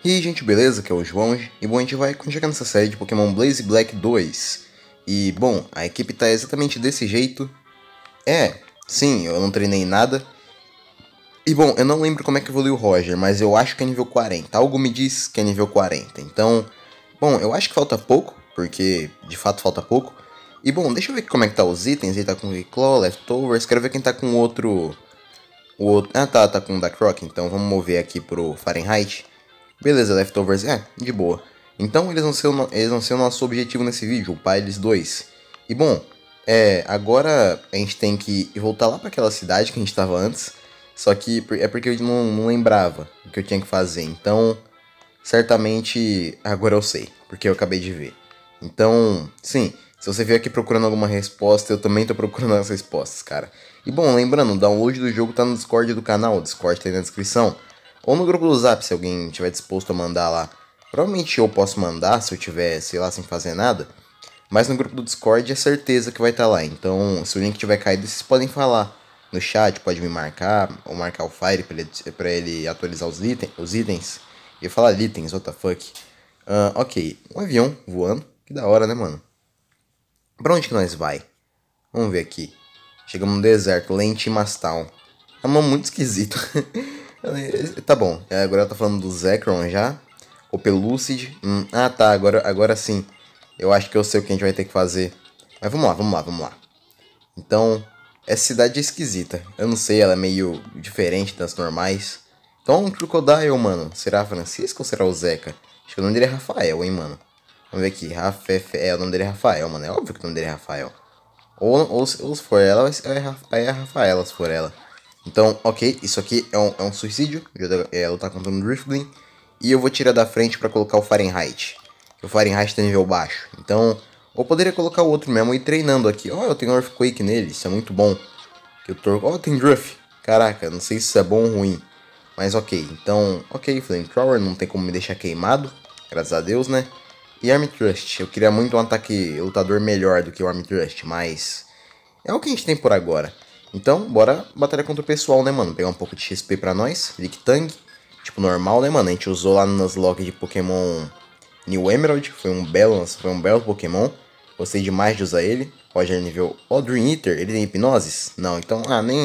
E aí, gente, beleza? Que é o João. E bom, a gente vai continuar nessa série de Pokémon Blaze Black 2. E bom, a equipe tá exatamente desse jeito. Sim, eu não treinei nada. E bom, eu não lembro como é que evoluiu o Roger, mas eu acho que é nível 40. Algo me diz que é nível 40. Então, bom, eu acho que falta pouco, porque de fato falta pouco. E bom, deixa eu ver como é que tá os itens. Ele tá com Reclaw, Leftovers. Quero ver quem tá com o outro. Tá com o Darkrock. Então vamos mover aqui pro Fahrenheit. Beleza, Leftovers, de boa. Então eles vão ser o nosso objetivo nesse vídeo, upar eles dois. E bom, agora a gente tem que voltar lá para aquela cidade que a gente estava antes. Só que é porque eu não lembrava o que eu tinha que fazer. Então, certamente agora eu sei, porque eu acabei de ver. Então, sim, se você vier aqui procurando alguma resposta, eu também tô procurando as respostas, cara. E bom, lembrando, o download do jogo tá no Discord do canal, o Discord tá aí na descrição. Ou no grupo do Zap, se alguém estiver disposto a mandar lá. Provavelmente eu posso mandar se eu tiver, sei lá, sem fazer nada. Mas no grupo do Discord é certeza que vai estar lá. Então, se o link tiver caído, vocês podem falar no chat, pode me marcar, ou marcar o Fire pra ele atualizar os itens. Eu ia falar itens, what the fuck. Ok, um avião voando. Que da hora, né, mano? Pra onde que nós vai? Vamos ver aqui. Chegamos no deserto, Lente Mastown. É uma muito esquisito. Tá bom, agora eu tô falando do Zekrom já. O Pelucid. Tá, agora sim. Eu acho que eu sei o que a gente vai ter que fazer. Mas vamos lá. Então, essa cidade é esquisita. Eu não sei, ela é meio diferente das normais. Então, um Crocodile, mano. Será Francisco ou será o Zeca? Acho que o nome dele é Rafael, hein, mano. Vamos ver aqui. O nome dele é Rafael, mano. É óbvio que o nome dele é Rafael. Ou se for ela, aí é a Rafaela se for ela. Então, ok, isso aqui é um suicídio. Lutar contra um Drifblim. E eu vou tirar da frente pra colocar o Fahrenheit. O Fahrenheit tá nível baixo. Então, eu poderia colocar o outro mesmo e ir treinando aqui. Eu tenho Earthquake nele, isso é muito bom. Tem Drift. Caraca, não sei se isso é bom ou ruim. Mas ok, então, ok, Flamethrower, não tem como me deixar queimado. Graças a Deus, né? E Arm Thrust, eu queria muito um ataque lutador melhor do que o Arm Thrust, mas é o que a gente tem por agora. Então, bora batalhar contra o pessoal, né, mano? Pegar um pouco de XP pra nós, Lictang, tipo normal, né, mano? A gente usou lá nas logs de Pokémon New Emerald, que foi um belo Pokémon. Gostei demais de usar ele. Roger nível... Dream Eater, ele tem hipnoses? Não, então,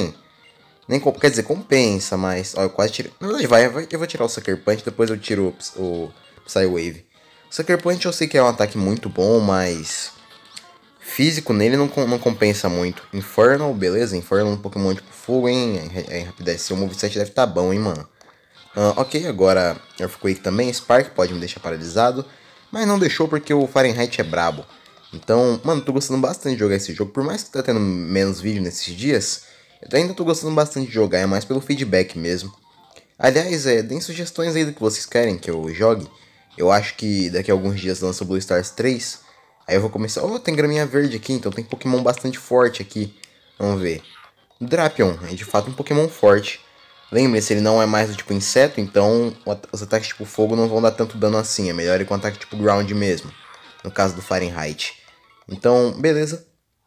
quer dizer, compensa, mas... eu quase tirei... Na verdade, eu vou tirar o Sucker Punch, depois eu tiro o Psywave. O Sucker Punch eu sei que é um ataque muito bom, mas... físico nele não compensa muito. Infernal, beleza? Infernal é um Pokémon tipo fogo, hein? Em rapidez, seu moveset deve tá bom, hein, mano? Ok, agora Earthquake também. Spark pode me deixar paralisado. Mas não deixou porque o Fahrenheit é brabo. Então, mano, tô gostando bastante de jogar esse jogo. Por mais que tá tendo menos vídeo nesses dias, eu ainda tô gostando bastante de jogar. É mais pelo feedback mesmo. Aliás, deem sugestões aí do que vocês querem que eu jogue. Eu acho que daqui a alguns dias lança o Blue Stars 3. Aí eu vou começar... tem graminha verde aqui, então tem Pokémon bastante forte aqui. Vamos ver. Drapion é de fato um Pokémon forte. Lembre-se, ele não é mais do tipo inseto, então os ataques tipo fogo não vão dar tanto dano assim. É melhor ir com ataque tipo ground mesmo. No caso do Fahrenheit. Então, beleza.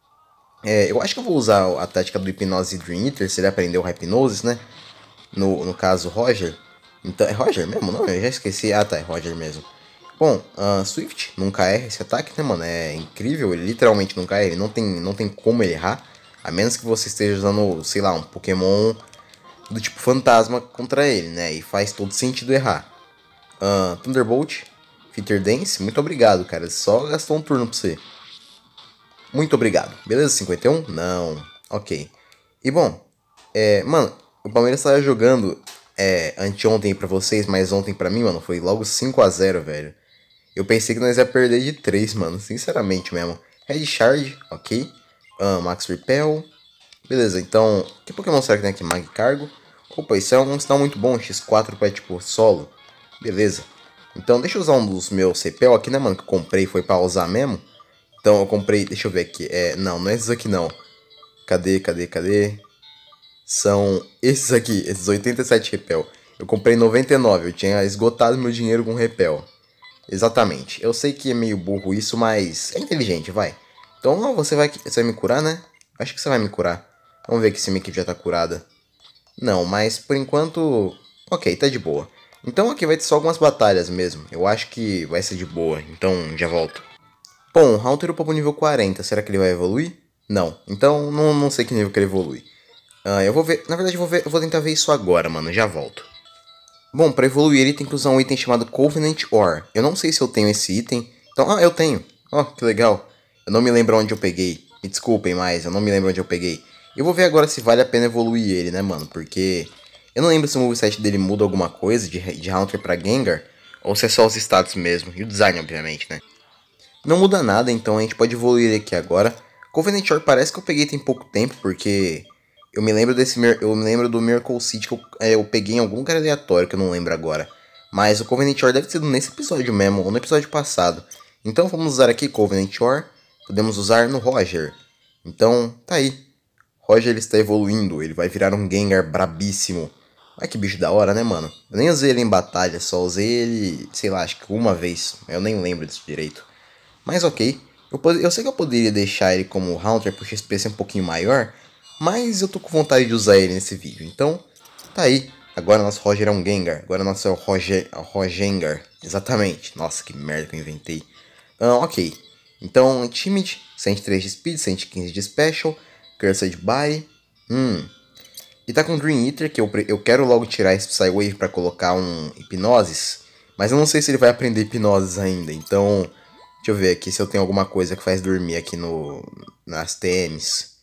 Eu acho que eu vou usar a tática do Hipnose Dream Eater, se ele aprendeu Hypnosis, né? No caso, Roger. Então, é Roger mesmo? Não, eu já esqueci. Tá, é Roger mesmo. Bom, Swift nunca erra esse ataque, né, mano? É incrível, ele literalmente nunca erra. Ele não tem como ele errar. A menos que você esteja usando, sei lá, um Pokémon do tipo fantasma contra ele, né? E faz todo sentido errar. Thunderbolt, Fitter Dance, muito obrigado, cara. Só gastou um turno pra você. Muito obrigado. Beleza, 51? Não. Ok. E bom, mano, o Palmeiras tava jogando anteontem pra vocês, mas ontem pra mim, mano, foi logo 5-0, velho. Eu pensei que nós ia perder de 3, mano, sinceramente mesmo. Red Shard, ok. Max Repel. Beleza, então, que Pokémon será que tem aqui? Magikargo. Opa, isso é um sinal muito bom, X4 pra, tipo, solo. Beleza. Então, deixa eu usar um dos meus Repel aqui, né, mano, que eu comprei, foi pra usar mesmo. Então, eu comprei, deixa eu ver aqui. Não é esses aqui, não. Cadê? São esses aqui, esses 87 Repel. Eu comprei 99, eu tinha esgotado meu dinheiro com Repel. Exatamente. Eu sei que é meio burro isso, mas é inteligente, vai. Então, você vai me curar, né? Acho que você vai me curar. Vamos ver aqui se minha equipe já tá curada. Não, mas por enquanto... ok, tá de boa. Então aqui vai ter só algumas batalhas mesmo. Eu acho que vai ser de boa, então já volto. Bom, o Haunter upou pro nível 40, será que ele vai evoluir? Não, então não sei que nível que ele evolui. Eu vou ver, na verdade eu vou tentar ver isso agora, mano, já volto. Bom, pra evoluir ele tem que usar um item chamado Covenant Ore. Eu não sei se eu tenho esse item. Então, eu tenho. Que legal. Eu não me lembro onde eu peguei. Me desculpem, mas eu não me lembro onde eu peguei. Eu vou ver agora se vale a pena evoluir ele, né, mano? Porque eu não lembro se o moveset dele muda alguma coisa de Haunter pra Gengar. Ou se é só os status mesmo. E o design, obviamente, né? Não muda nada, então a gente pode evoluir ele aqui agora. Covenant Ore parece que eu peguei tem pouco tempo, porque eu me lembro do Miracle City que eu peguei em algum lugar aleatório, que eu não lembro agora. Mas o Covenant Ore deve ter sido nesse episódio mesmo, ou no episódio passado. Então vamos usar aqui Covenant Ore. Podemos usar no Roger. Então, tá aí. Roger ele está evoluindo, ele vai virar um Gengar brabíssimo. Ai que bicho da hora, né, mano? Eu nem usei ele em batalha, só usei ele, sei lá, acho que uma vez. Eu nem lembro disso direito. Mas ok, eu sei que eu poderia deixar ele como Haunter por XP ser um pouquinho maior, mas eu tô com vontade de usar ele nesse vídeo, então tá aí. Agora nosso Roger é um Gengar, agora nosso é o Rogengar, exatamente. Nossa, que merda que eu inventei. Ok, então Timid, 103 de Speed, 115 de Special, Cursed Body, e tá com Dream Eater, que eu quero logo tirar esse Psywave pra colocar um Hipnoses, mas eu não sei se ele vai aprender Hipnoses ainda, então deixa eu ver aqui se eu tenho alguma coisa que faz dormir aqui nas TMs.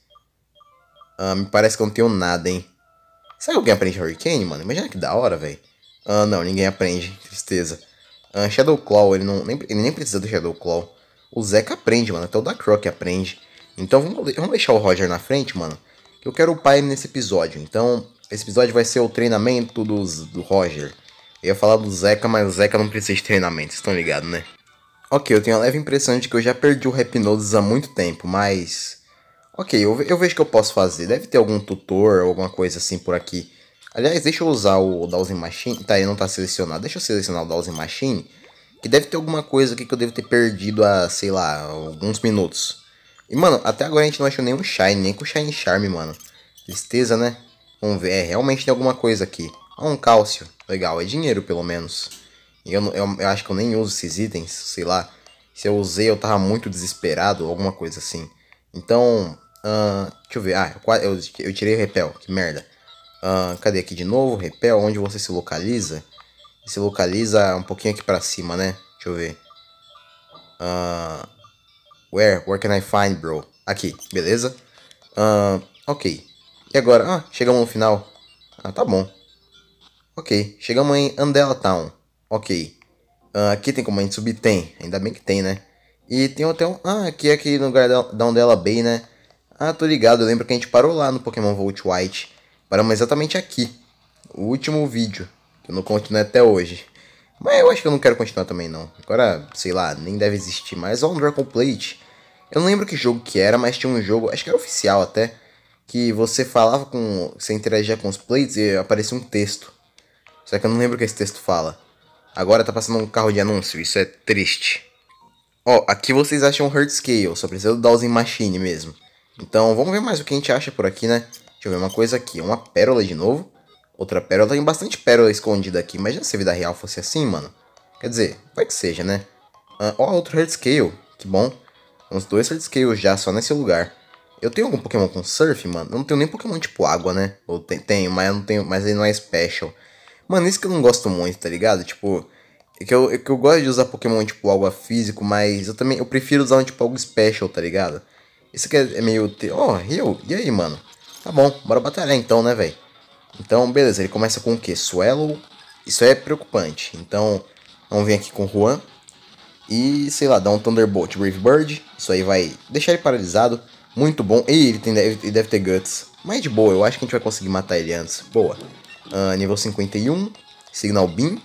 Me parece que eu não tenho nada, hein. Será que alguém aprende Hurricane, mano? Imagina que da hora, velho. Não, ninguém aprende. Tristeza. Shadow Claw, ele nem precisa do Shadow Claw. O Zeca aprende, mano. Até o Darkrock aprende. Então vamos deixar o Roger na frente, mano. Que eu quero upar ele nesse episódio. Então, esse episódio vai ser o treinamento do Roger. Eu ia falar do Zeca, mas o Zeca não precisa de treinamento. Vocês estão ligados, né? Ok, eu tenho a leve impressão de que eu já perdi o Hypnosis há muito tempo, mas... Ok, eu vejo que eu posso fazer. Deve ter algum tutor ou alguma coisa assim por aqui. Aliás, deixa eu usar o Dowsing Machine. Tá, ele não tá selecionado. Deixa eu selecionar o Dowsing Machine. Que deve ter alguma coisa aqui que eu devo ter perdido há, sei lá, alguns minutos. E, mano, até agora a gente não achou nenhum Shine, nem com Shine Charm, mano. Tristeza, né? Vamos ver, realmente tem alguma coisa aqui. Um cálcio. Legal, é dinheiro pelo menos. Eu acho que eu nem uso esses itens, sei lá. Se eu usei, eu tava muito desesperado ou alguma coisa assim. Então, deixa eu ver. Eu tirei o repel, que merda. Cadê aqui de novo? Repel, onde você se localiza? Se localiza um pouquinho aqui pra cima, né? Deixa eu ver. Where can I find, bro? Aqui, beleza. Ok. E agora? Chegamos no final. Tá bom. Ok, chegamos em Andela Town. Ok. Aqui tem como a gente subir? Tem. Ainda bem que tem, né? E tem até um... aqui no lugar da Undella Bay, né? Tô ligado. Eu lembro que a gente parou lá no Pokémon Volt White. Paramos exatamente aqui. O último vídeo. Que eu não continuei até hoje. Mas eu acho que eu não quero continuar também, não. Agora, sei lá, nem deve existir mais. Um Dragon Plate. Eu não lembro que jogo que era, mas tinha um jogo... Acho que era oficial até. Que você falava com... Você interagia com os plates e aparecia um texto. Só que eu não lembro o que esse texto fala. Agora tá passando um carro de anúncio, isso é triste. Aqui vocês acham o Hurt Scale, só precisa do Dowsing Machine mesmo. Então vamos ver mais o que a gente acha por aqui, né? Deixa eu ver uma coisa aqui, uma pérola de novo. Outra pérola, tem bastante pérola escondida aqui. Imagina se a vida real fosse assim, mano. Quer dizer, vai que seja, né? Outro Hurt Scale, que bom. Uns 2 Hurt Scales já, só nesse lugar. Eu tenho algum Pokémon com Surf, mano? Eu não tenho nem Pokémon tipo água, né? Ou tenho, mas eu não tenho, mas ele não é Special. Mano, isso que eu não gosto muito, tá ligado? Tipo, é que eu gosto de usar Pokémon tipo algo físico, mas eu prefiro usar um tipo algo special, tá ligado? Isso aqui é meio... Rio, e aí, mano? Tá bom, bora batalhar então, né, velho? Então, beleza, ele começa com o quê? Swallow. Isso é preocupante. Então, vamos vir aqui com o Juan. E, sei lá, dá um Thunderbolt Brave Bird. Isso aí vai deixar ele paralisado. Muito bom. E ele deve ter Guts. Mas de boa, eu acho que a gente vai conseguir matar ele antes. Boa. Nível 51. Signal Beam.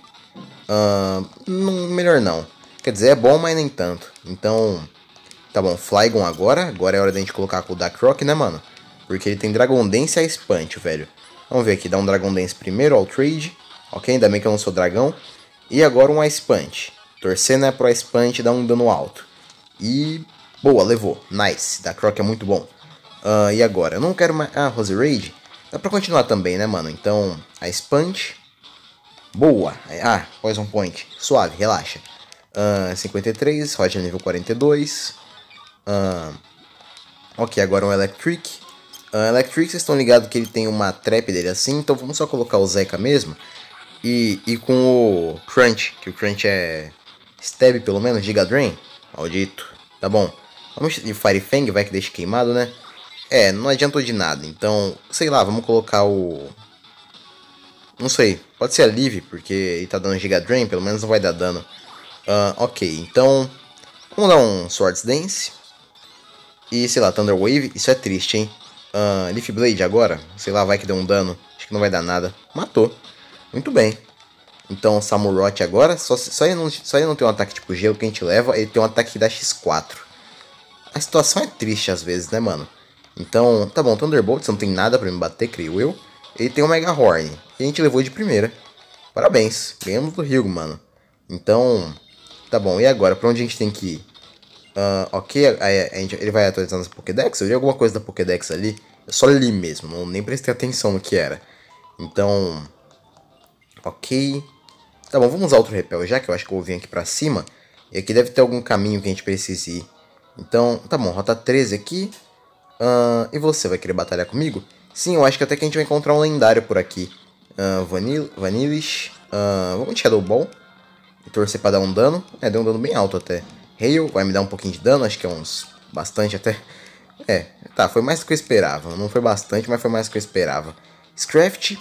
Melhor não. Quer dizer, é bom, mas nem tanto. Então, tá bom. Flygon agora. Agora é hora da gente colocar com o Darkrock, né, mano? Porque ele tem Dragon Dance e Ice Punch, velho. Vamos ver aqui. Dá um Dragon Dance primeiro, ao trade. Ok, ainda bem que eu não sou dragão. E agora um Ice Punch. Torcer, né, pro Ice Punch dar um dano alto. E... boa, levou. Nice. Darkrock é muito bom. E agora? Eu não quero mais... Roserade. Dá pra continuar também, né, mano? Então, Ice Punch. Boa. Ah, Poison Point. Suave, relaxa. 53, Hot nível 42. Ok, agora um Electric. Electric, vocês estão ligados que ele tem uma trap dele assim, então vamos só colocar o Zeca mesmo. E com o Crunch, que o Crunch é Stab pelo menos, Giga Drain. Maldito. Tá bom. Vamos de Fire Fang, vai que deixa queimado, né? É, não adiantou de nada, então, sei lá, vamos colocar o... Não sei, pode ser a Live, porque ele tá dando Giga Drain, pelo menos não vai dar dano. Ok, então, vamos dar um Swords Dance. E, sei lá, Thunder Wave, isso é triste, hein? Leaf Blade agora, sei lá, vai que deu um dano, acho que não vai dar nada. Matou, muito bem. Então, Samurott agora, só ele não tem um ataque tipo gelo que a gente leva, ele tem um ataque que dá X4. A situação é triste às vezes, né, mano? Então, tá bom, Thunderbolt, você não tem nada pra me bater, creio eu. Ele tem um Mega Horn, e a gente levou de primeira. Parabéns, ganhamos do Ryugo, mano. Então, tá bom, e agora, pra onde a gente tem que ir? Ok, ele vai atualizando as Pokédex, eu li alguma coisa da Pokédex ali. Eu só li mesmo, nem prestei atenção no que era. Então, ok. Tá bom, vamos usar outro repel já, que eu acho que eu vou vir aqui pra cima. E aqui deve ter algum caminho que a gente precise ir. Então, tá bom, rota 13 aqui. E você, vai querer batalhar comigo? Sim, eu acho que até que a gente vai encontrar um lendário por aqui. Vanillish. Vamos de Shadow Ball. E torcer pra dar um dano. Deu um dano bem alto até. Hail vai me dar um pouquinho de dano, acho que é uns... bastante até. Tá, foi mais do que eu esperava. Não foi bastante, mas foi mais do que eu esperava. Scraft.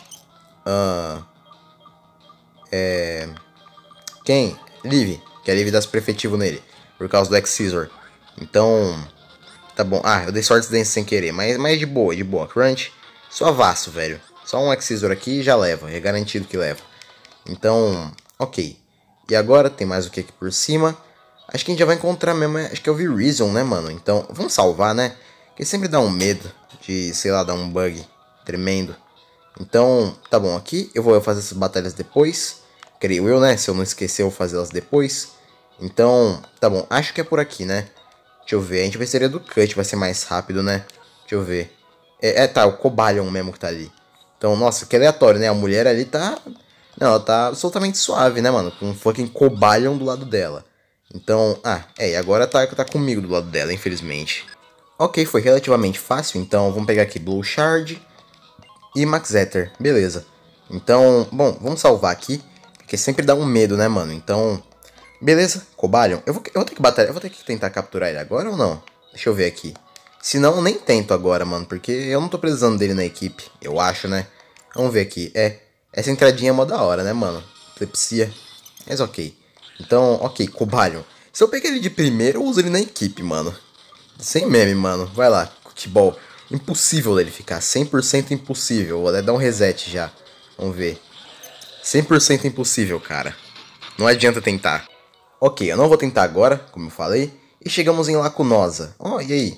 Quem? Live, que é Live das prefetivo nele. Por causa do X-Scissor. Então... tá bom. Eu dei Swords Dance sem querer, mas de boa, de boa. Crunch, suavaço, velho. Só um X-Scissor aqui e já leva, é garantido que leva. Então, ok. E agora tem mais o que aqui por cima. Acho que a gente já vai encontrar mesmo, acho que é o V-Reason, né, mano? Então, vamos salvar, né? Porque sempre dá um medo de, sei lá, dar um bug tremendo. Então, tá bom, aqui eu vou fazer essas batalhas depois. Creio eu, né? Se eu não esquecer, eu vou fazê-las depois. Então, tá bom, acho que é por aqui, né? Deixa eu ver, a gente vai ser do Cut, vai ser mais rápido, né? Deixa eu ver. Tá, o Cobalion mesmo que tá ali. Então, nossa, que aleatório, né? A mulher ali tá... não, ela tá absolutamente suave, né, mano? Com um fucking Cobalion do lado dela. Então, e agora tá comigo do lado dela, infelizmente. Ok, foi relativamente fácil, então vamos pegar aqui Blue Shard e Max Ether, beleza. Então, bom, vamos salvar aqui, porque sempre dá um medo, né, mano? Então... beleza, Cobalion. Eu vou ter que batalhar. Eu vou ter que tentar capturar ele agora ou não? Deixa eu ver aqui. Se não, eu nem tento agora, mano. Porque eu não tô precisando dele na equipe. Eu acho, né? Vamos ver aqui. Essa entradinha é mó da hora, né, mano? Epilepsia. Mas ok. Então, ok, Cobalion. Se eu pegar ele de primeiro, eu uso ele na equipe, mano. Sem meme, mano. Vai lá, Cookieball. Impossível dele ficar. 100% impossível. Vou dar um reset já. Vamos ver. 100% impossível, cara. Não adianta tentar. Ok, eu não vou tentar agora, como eu falei. E chegamos em Lacunosa. E aí?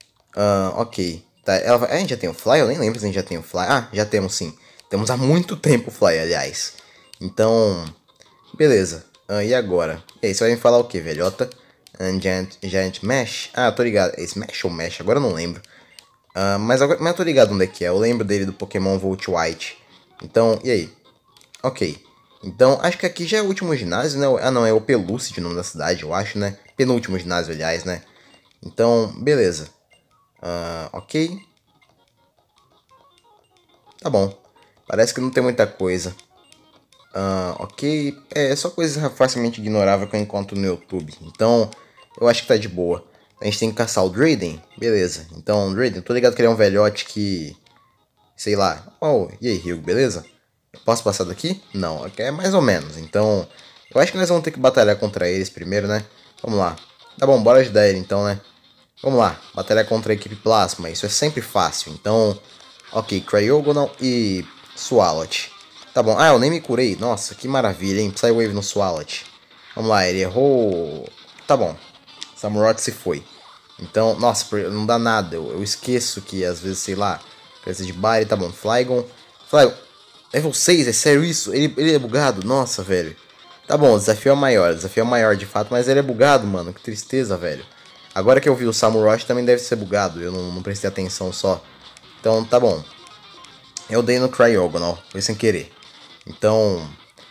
Ok. Tá, a gente já tem o Fly? Eu nem lembro se a gente já tem o Fly. Já temos sim. Temos há muito tempo o Fly, aliás. Então, beleza. E agora? E aí, você vai me falar o que, velhota? Giant Mesh? Tô ligado. É Smash ou Mesh? Agora eu não lembro. Mas eu tô ligado onde é que é. Eu lembro dele do Pokémon Volt White. Então, e aí? Ok. Então, acho que aqui já é o último ginásio, né? Não, é o Pelúcid, o nome da cidade, eu acho, né? Penúltimo ginásio, aliás, né? Então, beleza. Ok. Tá bom. Parece que não tem muita coisa. Ok. É só coisa facilmente ignorável que eu encontro no YouTube. Então, eu acho que tá de boa. A gente tem que caçar o Drayden? Beleza. Então, Drayden, tô ligado que ele é um velhote que... sei lá. E aí, Ryugo, beleza? Posso passar daqui? Não, é mais ou menos. Então, eu acho que nós vamos ter que batalhar contra eles primeiro, né? Vamos lá. Tá bom, bora ajudar ele então, né? Vamos lá, batalhar contra a equipe Plasma. Isso é sempre fácil. Então, ok, Cryogonal e Swalot. Tá bom, eu nem me curei. Nossa, que maravilha, hein? Psywave no Swalot. Vamos lá, ele errou... tá bom. Samurott se foi. Então, nossa, não dá nada. Eu esqueço que às vezes, sei lá, precisa de Bari, tá bom. Flygon. Level 6, é sério isso? Ele é bugado? Nossa, velho. Tá bom, o desafio é maior de fato, mas ele é bugado, mano. Que tristeza, velho. Agora que eu vi o Samurott também deve ser bugado, eu não prestei atenção só. Então, tá bom. Eu dei no Cryogonal, foi sem querer. Então,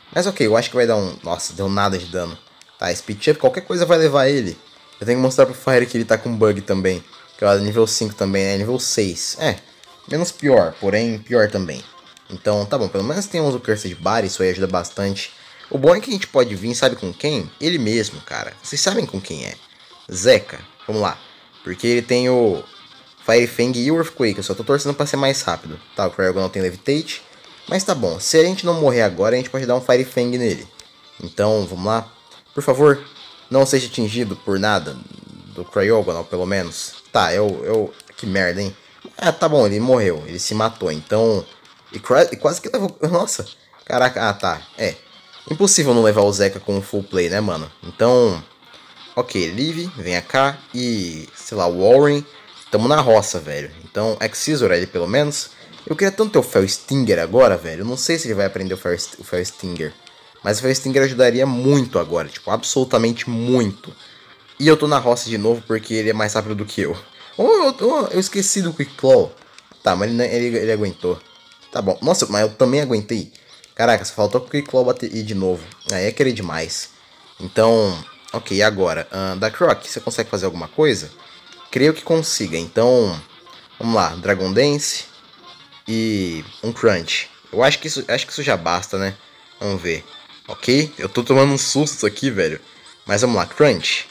Mas ok, eu acho que vai dar um... Nossa, deu nada de dano. Tá, Speed Up, qualquer coisa vai levar ele. Eu tenho que mostrar pro Fire que ele tá com bug também. Que é nível 5 também, né? Nível 6. Menos pior, porém pior também. Então, tá bom, pelo menos temos o Cursed Bar, isso aí ajuda bastante. O bom é que a gente pode vir, sabe com quem? Ele mesmo, cara. Vocês sabem com quem é. Zeca, vamos lá. Porque ele tem o Fire Fang e o Earthquake, eu só tô torcendo pra ser mais rápido. Tá, o Cryogon não tem Levitate. Mas tá bom, se a gente não morrer agora, a gente pode dar um Fire Fang nele. Então, vamos lá. Por favor, não seja atingido por nada do Cryogonal, pelo menos. Tá, que merda, hein? Ah, tá bom, ele morreu, ele se matou, então... E quase que levou... Nossa, caraca, tá, impossível não levar o Zeca com um full play, né, mano? Então... Ok, Liv, venha cá e... Sei lá, Warren... Tamo na roça, velho. Então, Excisor ele pelo menos... Eu queria tanto ter o Fel Stinger agora, velho. Eu não sei se ele vai aprender o Fel Stinger. Mas o Fel Stinger ajudaria muito agora. Tipo, absolutamente muito. E eu tô na roça de novo porque ele é mais rápido do que eu. Eu esqueci do Quick Claw. Tá, mas ele aguentou. Tá bom. Nossa, mas eu também aguentei. Caraca, só faltou o Quick Claw bater de novo. Aí é querer demais. Então, ok, agora. Da Croc, você consegue fazer alguma coisa? Creio que consiga. Então, vamos lá. Dragon Dance. E um Crunch. Eu acho que isso já basta, né? Vamos ver. Ok, eu tô tomando uns sustos aqui, velho. Mas vamos lá, Crunch.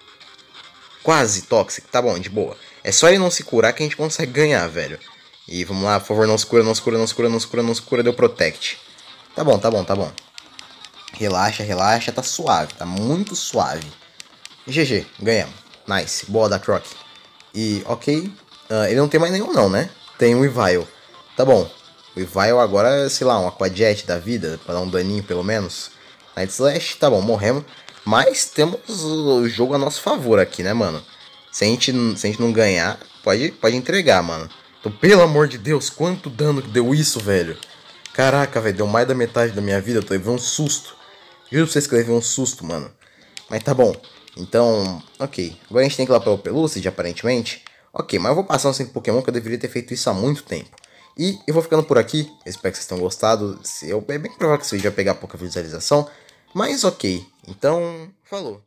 Quase Toxic, tá bom, de boa. É só ele não se curar que a gente consegue ganhar, velho. E vamos lá, por favor, não se cura, não se cura, não se cura, não se cura, não se cura, deu Protect. Tá bom, tá bom, tá bom. Relaxa, relaxa, tá suave, tá muito suave. GG, ganhamos. Nice, boa da Croc. E, ok, ele não tem mais nenhum não, né? Tem o Evile. Tá bom, o Evile agora é, sei lá, um Aquajet da vida, pra dar um daninho pelo menos. Night Slash, tá bom, morremos. Mas temos o jogo a nosso favor aqui, né, mano? Se a gente não ganhar, pode entregar, mano. Então, pelo amor de Deus, quanto dano que deu isso, velho? Caraca, velho, deu mais da metade da minha vida, eu levei um susto. Juro pra vocês que eu levei um susto, mano. Mas tá bom. Então, ok. Agora a gente tem que ir lá pelo Pellucid, aparentemente. Ok, mas eu vou passar um 5 Pokémon que eu deveria ter feito isso há muito tempo. E eu vou ficando por aqui. Espero que vocês tenham gostado. É bem provável que esse vídeo vai pegar pouca visualização. Mas ok. Então, falou.